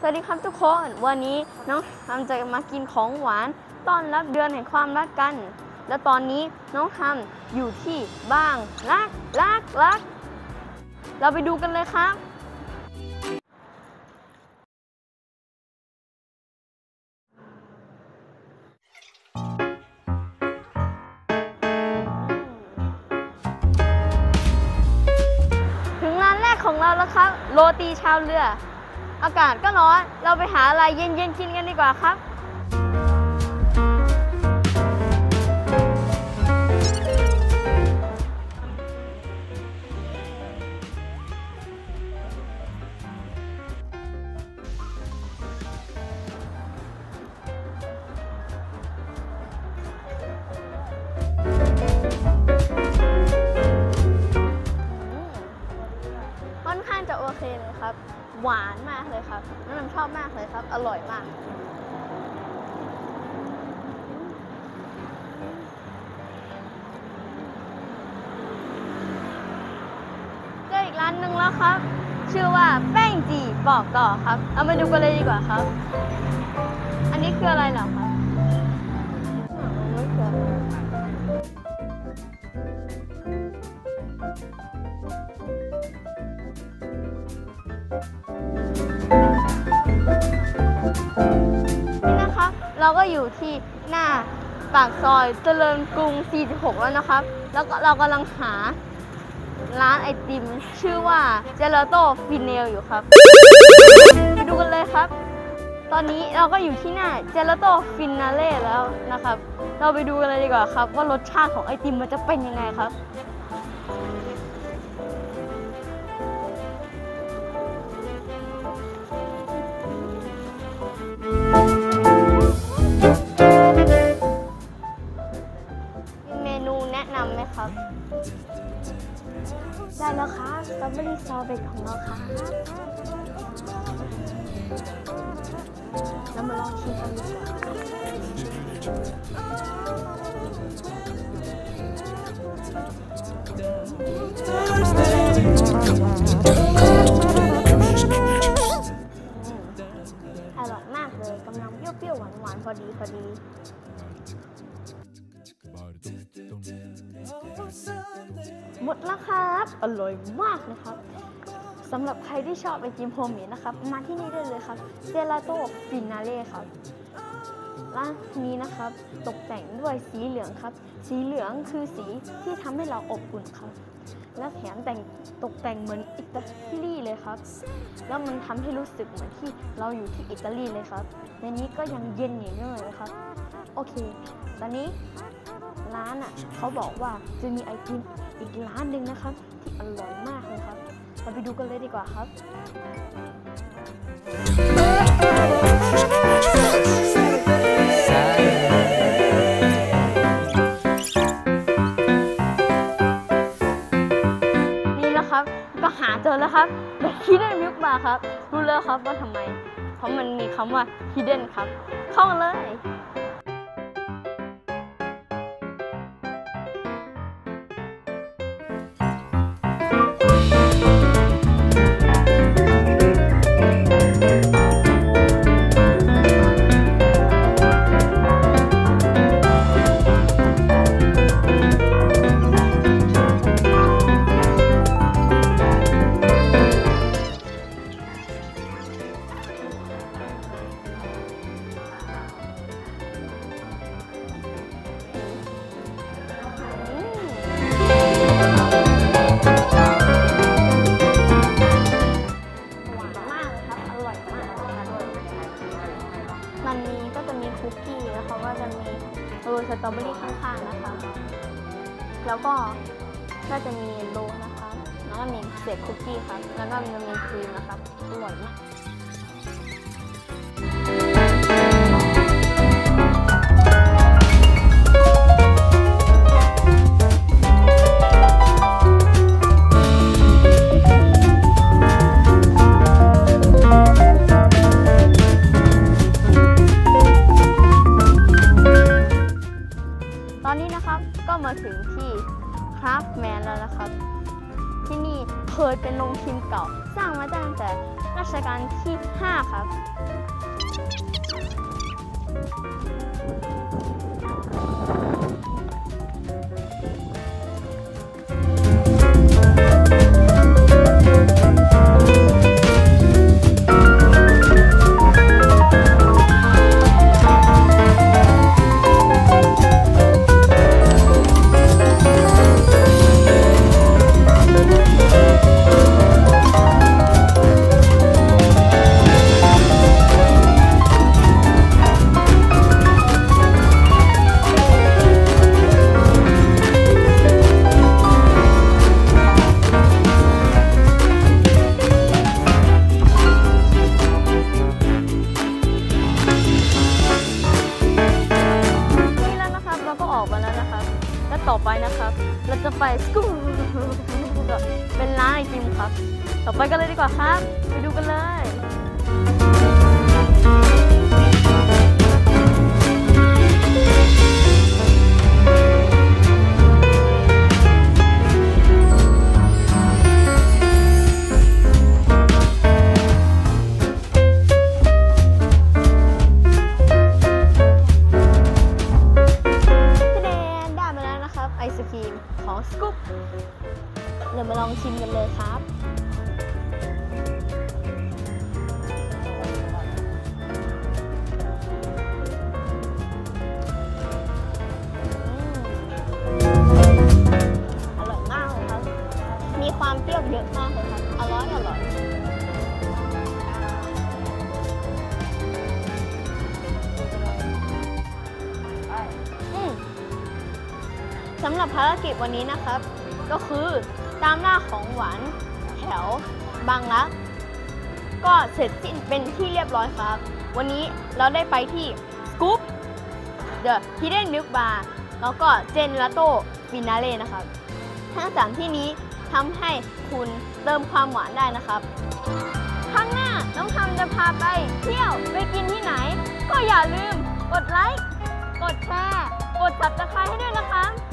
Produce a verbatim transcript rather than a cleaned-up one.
สวัสดีครับทุกคนวันนี้น้องทำจะมากินของหวานต้อนรับเดือนแห่งความรักกันและตอนนี้น้องทำอยู่ที่บ้างรักรักรักเราไปดูกันเลยครับถึงร้านแรกของเราแล้วครับโรตีชาวเรืออากาศก็ร้อนเราไปหาอะไรเย็นๆกินกันดีกว่าครับค่อนข้างจะโอเคเลยครับหวานมากเลยครับน้องน้ำชอบมากเลยครับอร่อยมากเจออีกร้านหนึ่งแล้วครับชื่อว่าแป้งจีบอกต่อครับเอามาดูกันเลยดีกว่าครับอันนี้คืออะไรเหรอครับไม่เคยนี่นะครับเราก็อยู่ที่หน้าปากซอยเจริญกรุงสี่สิบหกแล้วนะครับแล้วก็เรากำลังหาร้านไอติมชื่อว่าเจลาโต้ฟินเนลอยู่ครับไปดูกันเลยครับตอนนี้เราก็อยู่ที่หน้าเจลาโต้ฟินาเล่แล้วนะครับเราไปดูกันเลยดีกว่าครับว่ารสชาติของไอติมมันจะเป็นยังไงครับมีเมนูแนะนำไหมครับได้แล้วครับสตรอเบอรี่ซอร์เบตของเราครับเรามาลองชิมกันดีกว่าอร่อยมากเลยกำลังเปรี้ยวๆหวานๆพอดีพอดีหมดแล้วครับอร่อยมากนะครับสำหรับใครที่ชอบไอติมโฮมเมดนะครับมาที่นี่ได้เลยครับเจลาโต้ฟินาเล่ครับร้านนี้นะครับตกแต่งด้วยสีเหลืองครับสีเหลืองคือสีที่ทำให้เราอบอุ่นครับและแถมแต่งตกแต่งเหมือนอิตาลีเลยครับแล้วมันทำให้รู้สึกเหมือนที่เราอยู่ที่อิตาลีเลยครับในนี้ก็ยังเย็นอยู่เลยนะครับโอเคตอนนี้ร้านอ่ะเขาบอกว่าจะมีไอติมอีกร้านหนึ่งนะครับที่อร่อยมากเลยครับเราไปดูกันเลยดีกว่าครับนี่นะครับก็หาเจอแล้วครับแต่ Hidden Milk Bar ครับรู้แล้วครับว่าทำไมเพราะมันมีคำว่า Hidden ครับเข้ามาเลยมันมีก็จะมีคุกกี้แล้วเขาก็จะมีโรยสตรอเบอรี่ข้างๆนะคะแล้วก็ก็จะมีโรลนะคะแล้วก็มีเศษคุกกี้ครับแล้วก็มันมีครีมนะครับอร่อยมากตอนนี้นะครับก็มาถึงที่ Craftman แล้วนะครับที่นี่เคยเป็นโรงพิมพ์เก่าสร้างมาตั้งแต่รัชชการที่ห้าครับต่อไปนะครับเราจะไปสกู๊ปเป็นร้านไอติมครับต่อไปกันเลยดีกว่าครับไปดูกันเลยไอศครีมของสกู๊ปเรามาลองชิมกันเลยครับอร่อยมากเลยครับมีความเปรี้ยวเยอะมากเลยครับอร่อยอร่อยสำหรับภารกิจวันนี้นะครับก็คือตามล่าของหวานแถวบางรักก็เสร็จสิ้นเป็นที่เรียบร้อยครับวันนี้เราได้ไปที่สกู๊ป The Hidden Milk Bar แล้วก็เจนลาโต้ฟินาเล่นะครับทั้งสามที่นี้ทำให้คุณเติมความหวานได้นะครับครั้งหน้าน้องทำจะพาไปเที่ยวไปกินที่ไหนก็อย่าลืมกดไลค์กดแชร์กด ซับสไครบ์ ให้ด้วยนะคะ